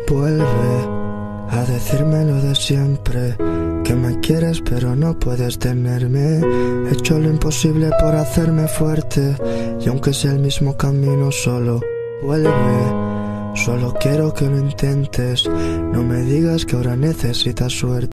Vuelve a decirme lo de siempre, que me quieres pero no puedes tenerme. He hecho lo imposible por hacerme fuerte, y aunque sea el mismo camino solo, vuelve. Solo quiero que lo intentes, no me digas que ahora necesitas suerte.